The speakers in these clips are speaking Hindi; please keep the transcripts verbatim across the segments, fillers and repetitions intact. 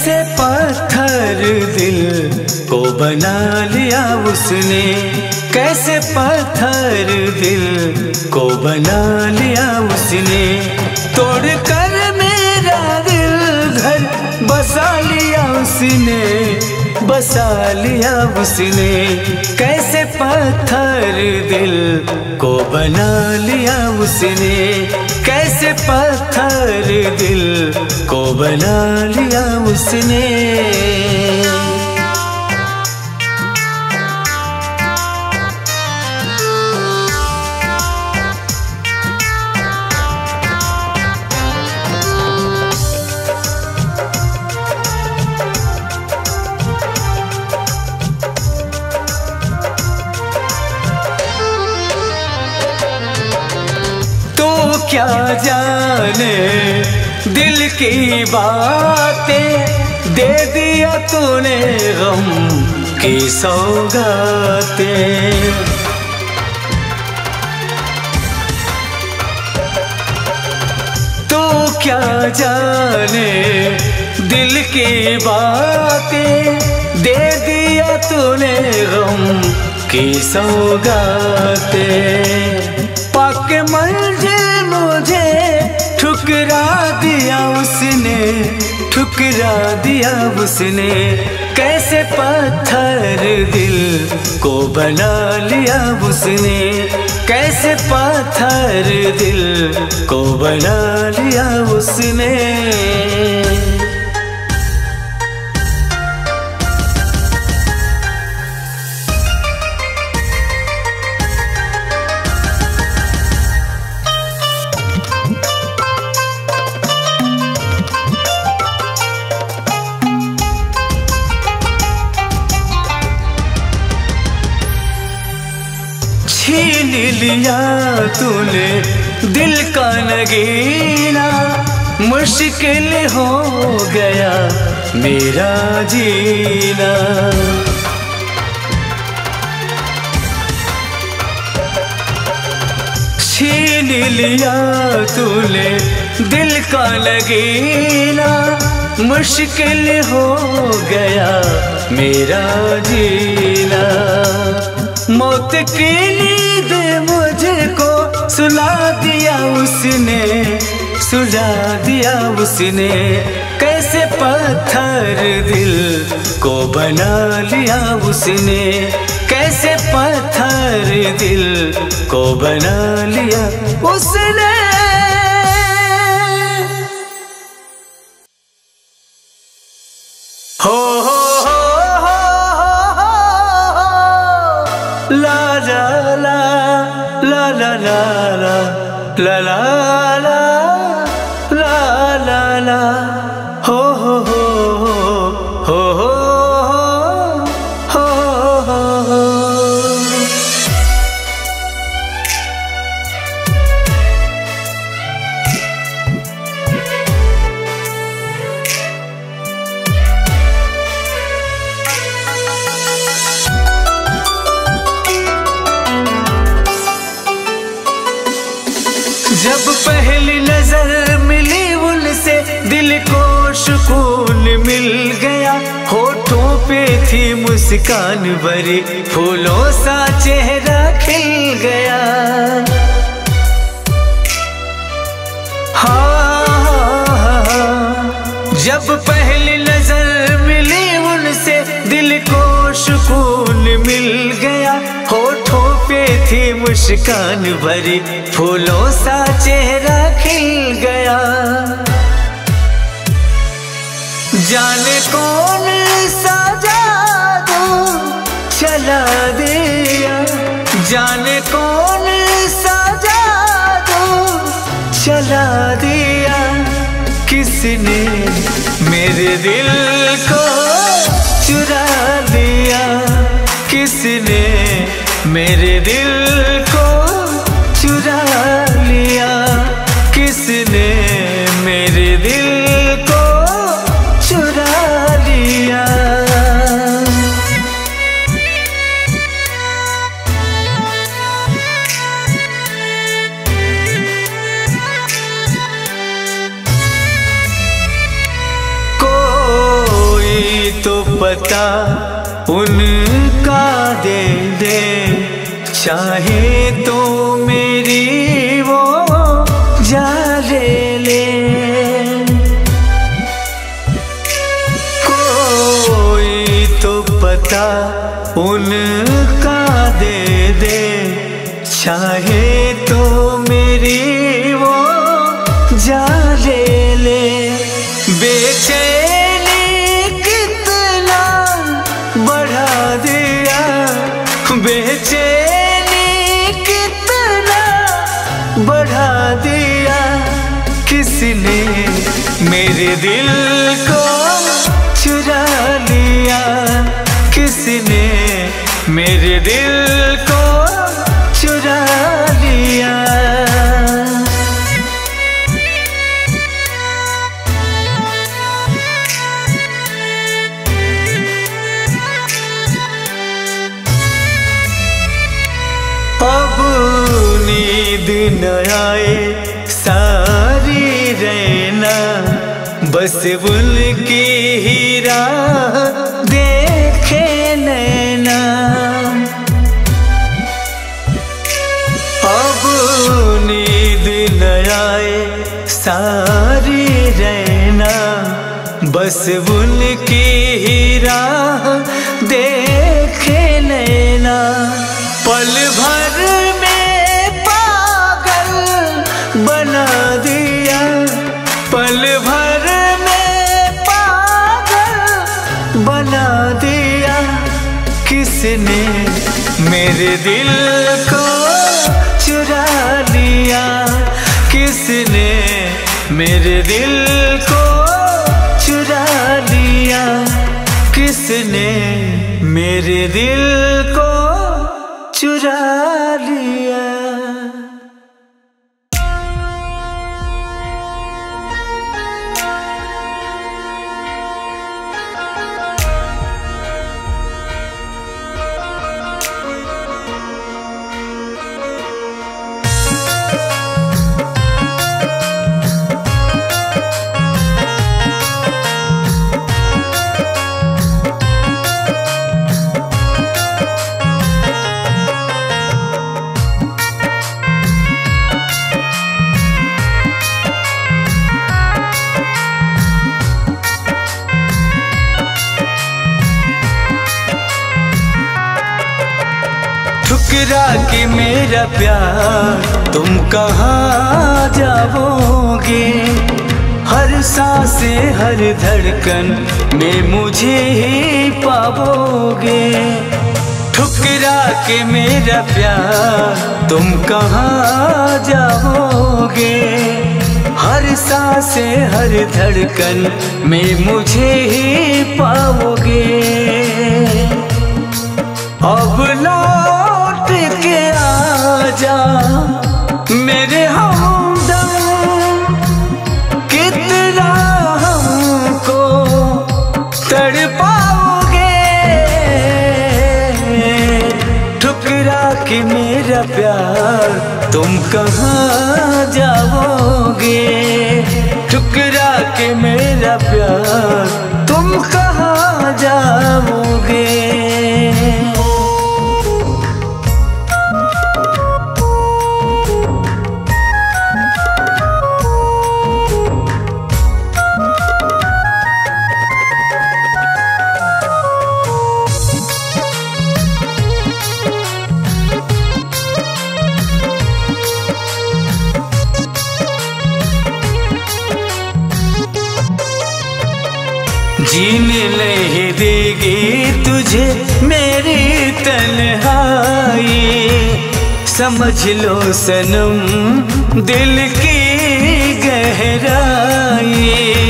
कैसे पत्थर दिल को बना लिया उसने, कैसे पत्थर दिल को बना लिया उसने। तोड़ कर मेरा दिल घर बसा लिया उसने, बसा लिया उसने। कैसे पत्थर दिल को बना लिया उसने, कैसे पत्थर दिल को बना लिया उसने। क्या जाने दिल की बातें, दे दिया तूने गम की सौगातें। तू क्या जाने दिल की बातें, दे दिया तूने गम की सौगातें। पाके मंजिल मुझे ठुकरा दिया उसने, ठुकरा दिया उसने। कैसे पत्थर दिल को बना लिया उसने, कैसे पत्थर दिल को बना लिया उसने। छीन लिया तूने दिल का नगीना, मुश्किल हो गया मेरा जीना। छीन लिया तूने दिल का नगीना, मुश्किल हो गया मेरा जीना। मौत की नींद मुझको सुला दिया उसने, सुला दिया उसने। कैसे पत्थर दिल को बना लिया उसने, कैसे पत्थर दिल को बना लिया उसने। हो हो ला ला ला ला ला ला ला ला ला ला ला ला हो हो हो हो हो हो। जब पहली नजर मिली उनसे दिल को सुकून मिल गया। होठों पे थी मुस्कान भरी, फूलों सा चेहरा खिल गया। हाँ, जब पहली नजर मिली उनसे दिल को सुकून मिल गया। होठों पे थी मुस्कान भरी, फूलों सा चेहरा खिल गया। जाने कौन सा जादू चला दिया, जाने कौन सा जादू चला दिया। किसने मेरे दिल को चुरा लिया, किसने मेरे दिल को चुरा लिया, किसने मेरे दिल को चुरा लिया। तो पता उनका दे दे, चाहे तो मेरी वो जान ले ले। कोई तो पता उनका दे दे, चाहे तो मेरी वो जान ले ले। बेचैनी कितना बढ़ा दिया, बेचैनी कितना बढ़ा दिया, किसने मेरे दिल को चुरा लिया, किसने मेरे दिल को चुरा लिया। अब नींद न आए सारी रहना, बस उनकी ही राह देखे नैना। अब नींद न आए सारी रहना, बस उनकी ही राह देखे नैना। पल भर में पागल बना दिया, पल भर में पागल बना दिया, किसने मेरे दिल को चुरा लिया, किसने मेरे दिल को चुरा लिया, किसने मेरे दिल को चुरा लिया। ठुकरा के मेरा प्यार तुम कहाँ जाओगे, हर सांस हर धड़कन में मुझे ही पाओगे। ठुकरा के मेरा प्यार तुम कहाँ जाओगे, हर सांस हर धड़कन में मुझे ही पाओगे। अब लौट के आजा मेरे हमदम, कितना हमको तड़पाओगे। ठुकरा के मेरा प्यार तुम कहाँ जाओगे, ठुकरा के मेरा प्यार तुम कहाँ जाओगे। जीने नहीं देगी तुझे मेरी तन्हाई, समझ लो सनम दिल की गहराई।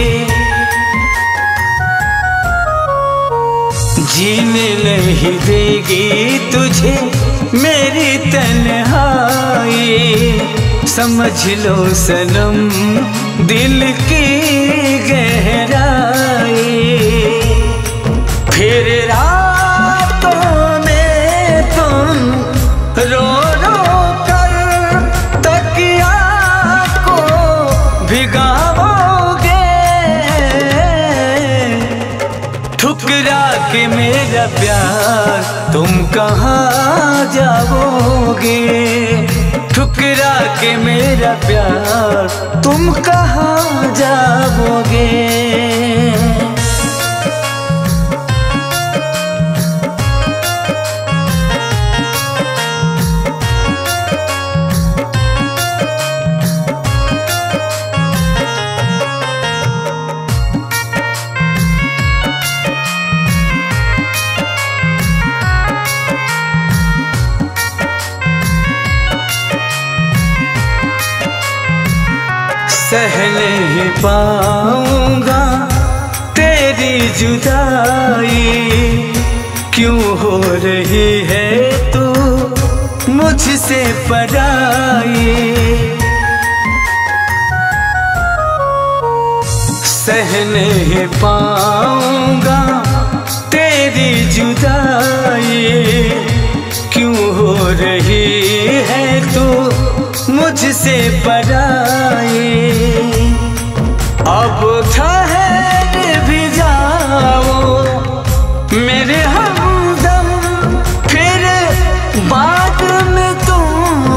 जीने नहीं देगी तुझे मेरी तन्हाई, समझ लो सनम दिल की गहराई। फिर रातों में तुम रो रो कर तकिया को भिगाओगे, ठुकरा मेरा प्यार तुम कहाँ जाओगे, ठुकरा के मेरा प्यार तुम कहाँ जाओगे। सह नहीं पाऊंगा तेरी जुदाई, क्यों हो रही है तू मुझसे पराई। सह नहीं पाऊंगा तेरी जुदाई, क्यों हो रही है तू मुझसे पराई। अब ठहर भी जाओ मेरे हमदम, फिर बाद में तुम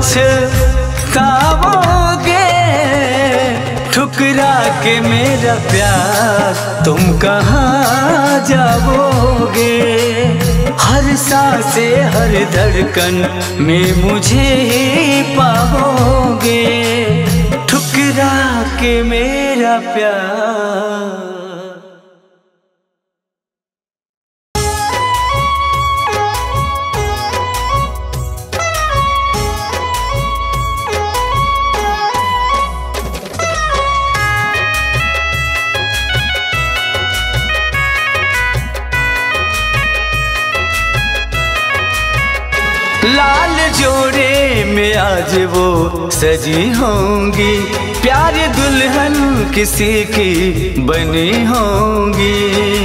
पछताओगे, ठुकरा के मेरा प्यार तुम कहाँ जाओगे। हर सांसे हर धड़कन में मुझे ही पाओगे, ठुकरा के मेरा प्यार। लाल जोड़े में आज वो सजी होंगी, प्यारी दुल्हन किसी की बनी होंगी।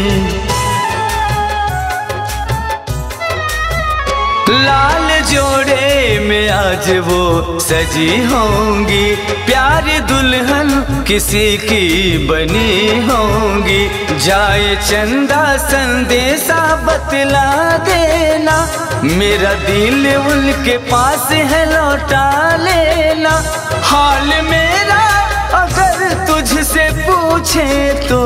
लाल जोड़े में आज वो सजी होंगी, प्यारी दुल्हन किसी की बनी होंगी। जाए चंदा संदेशा बतला देना, मेरा दिल उनके पास है लौटा लेना। हाल मेरा अगर तुझसे पूछे तो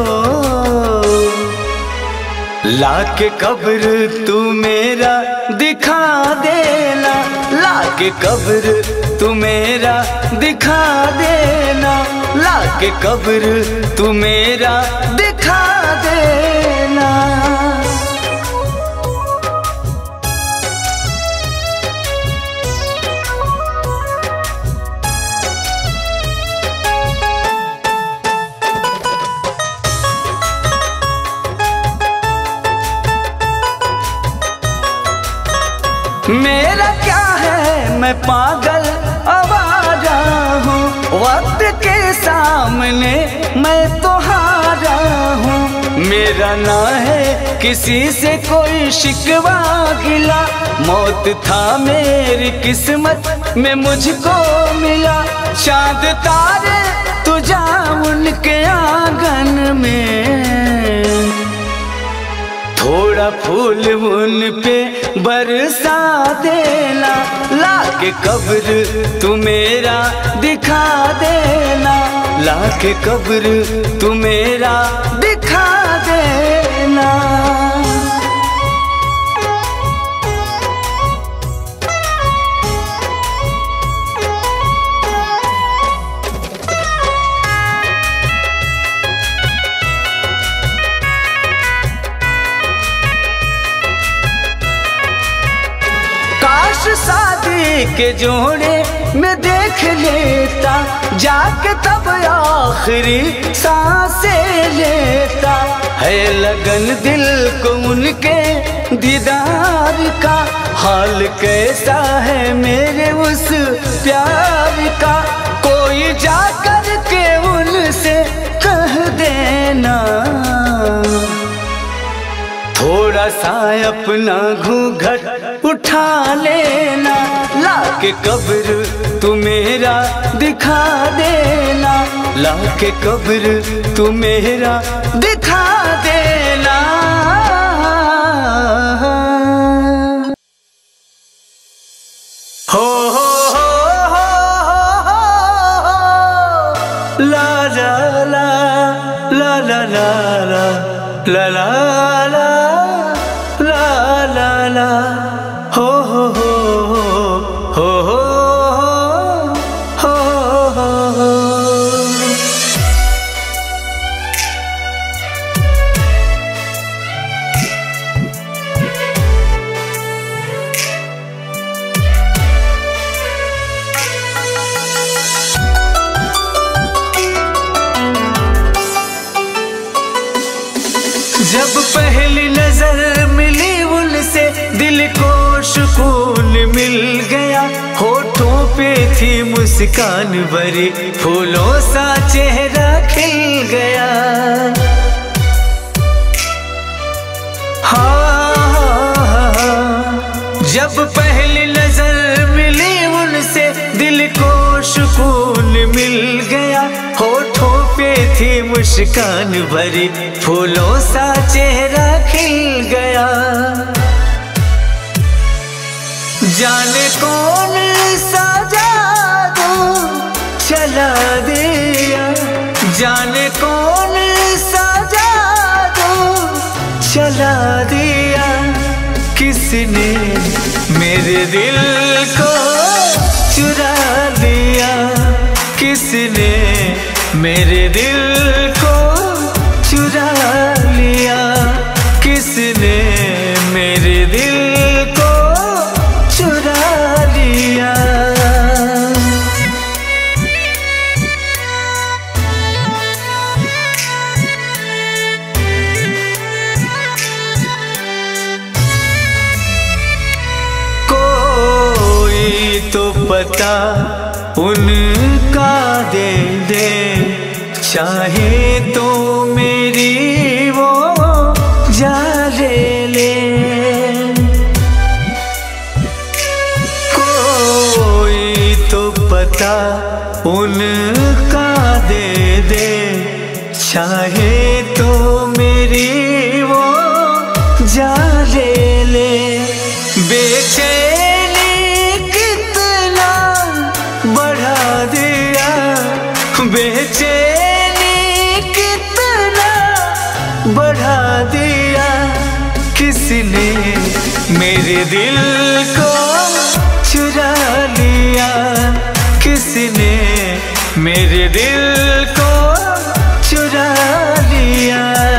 लाके कब्र तू मेरा दिखा देना, लाके कब्र तू मेरा दिखा देना, लाके कब्र तू मेरा दिखा देना। मेरा क्या है मैं पागल आवारा हूँ, वक्त के सामने मैं तो हारा हूँ। मेरा ना है किसी से कोई शिकवा गिला, मौत था मेरी किस्मत में मुझको मिला। चांद तारे तू जा उनके आंगन में, थोड़ा फूल उन पे बरसा देना, लाके कब्र तू मेरा दिखा देना, लाके कब्र तू मेरा दिखा देना। शादी के जोड़े में देख लेता, जाके तब आखिरी सांसें लेता। है लगन दिल को उनके दीदार का, हाल कैसा है मेरे उस प्यार का। कोई जाकर के उनसे कह देना, थोड़ा सा अपना घूंघट उठा लेना, लाके कब्र तू मेरा दिखा देना, लाके कब्र तू मेरा दिखा देना। ला ला ला ला ला ला ला ला ला ला ला ला हो हो हो हो हो हो हो। जब पहली नजर मिली उनसे दिल को सुकून मिल गया। होठों पे थी मुस्कान भरी फूलों सा चेहरा खिल गया। हाँ, जब पहली नजर मिली उनसे दिल को सुकून मिल गया। होठों पे थी मुस्कान भरी फूलों सा चेहरा खिल गया। जाने कौन सा जादू चला दिया, जाने कौन सा जादू चला दिया। किसने मेरे दिल को चुरा लिया, किसने मेरे दिल को चुरा लिया, किसने मेरे दिल को चुरा लिया। कोई तो पता उनका दे दे, चाहे तो मेरी वो जान ले। कोई तो पता उनका दे दे, चाहे तो मेरी वो जान ले। बेचैनी कितना बढ़ा दिया, बेचैनी कितना बढ़ा दिया। किसने मेरे दिल को चुरा लिया, किसने मेरे दिल को चुरा लिया।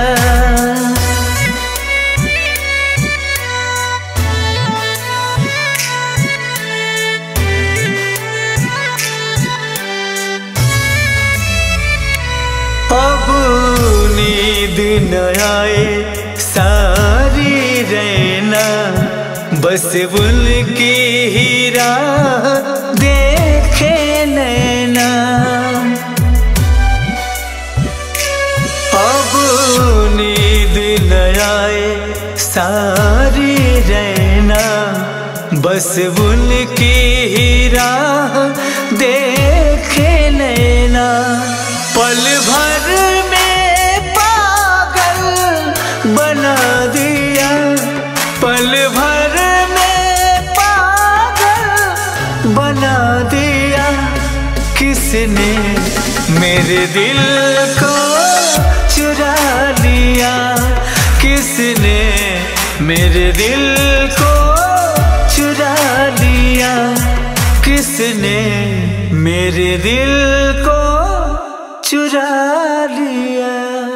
अब नींद न आए सारी रहना, बस उनकी ही राह देखे नैना। अब नींद न आए सारी रहना, बस उनकी ही राह देखे नैना। पल भर में पागल बना दिया, पल भर में पागल बना दिया। किसने मेरे दिल को चुरा लिया, किसने मेरे दिल को चुरा लिया, किसने मेरे दिल को चुरा लिया।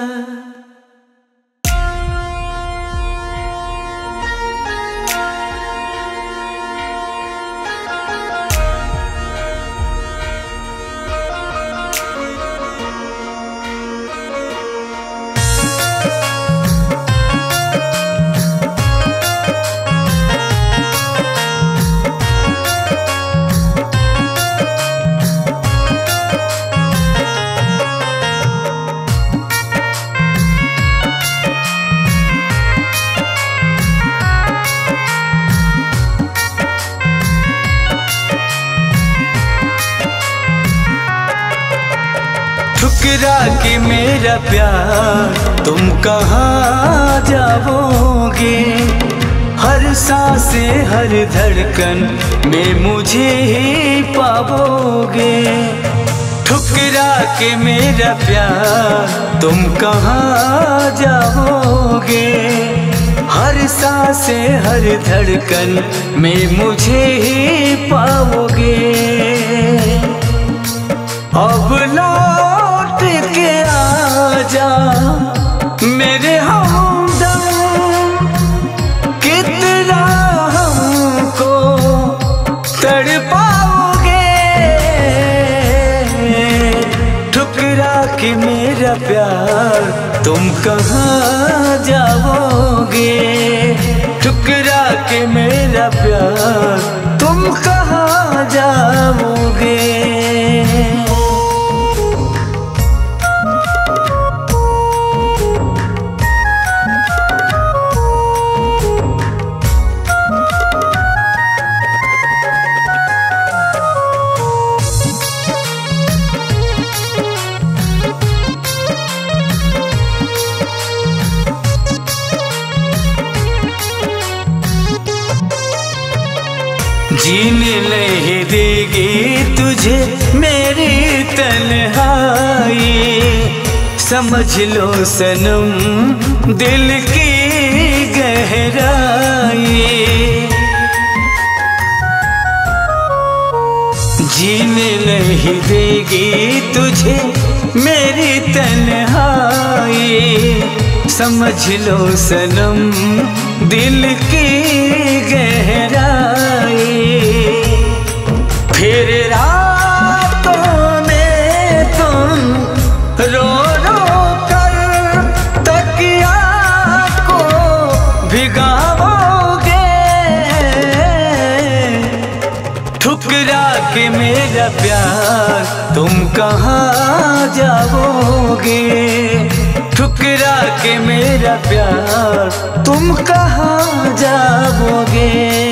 ठुकरा के मेरा प्यार तुम कहाँ जाओगे, हर सांसे हर धड़कन में मुझे ही पाओगे। ठुकरा के मेरा प्यार तुम कहाँ जाओगे। हर सांसे हर धड़कन में मुझे ही पाओगे। अब लौट के आजा मेरे हमदम, कितना हमको तड़पाओगे। ठुकरा के मेरा प्यार तुम कहाँ जाओगे। ठुकरा के मेरा प्यार तुम कहाँ जाओगे। जीने नहीं देगी तुझे मेरी तन्हाई। समझ लो सनम दिल की गहराई। जीने नहीं देगी तुझे मेरी तन्हाई। समझ लो सनम दिल की गहराई। फिर रातों में तुम रो रो कर तकिया को भिगाओगे। ठुकरा के मेरा प्यार तुम कहाँ जाओगे। ठुकरा के मेरा प्यार तुम कहाँ जाओगे।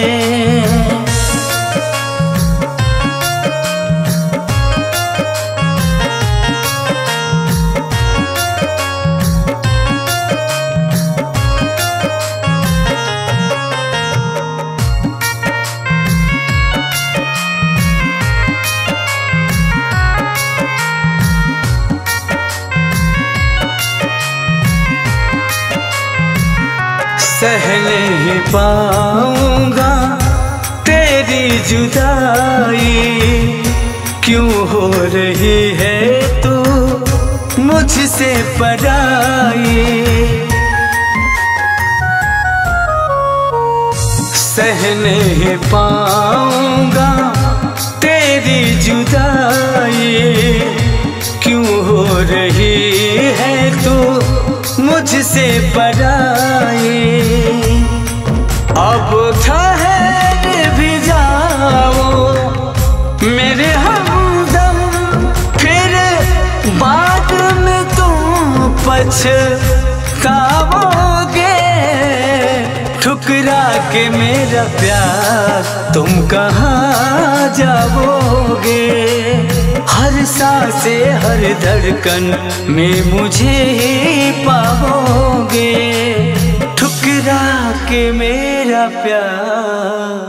सह नहीं पाऊंगा तेरी जुदाई। क्यों हो रही है तू मुझसे पराई। सह नहीं पाऊंगा तेरी जुदाई। क्यों हो रही है तू मुझसे पराई। अब ठहर भी जाओ मेरे हमदम, फिर बाद में तुम पछताओगे। ठुकरा के मेरा प्यार तुम कहाँ जाओगे। हर सांसे हर धड़कन में मुझे ही पाओगे। ठुकरा के मेरा प्यार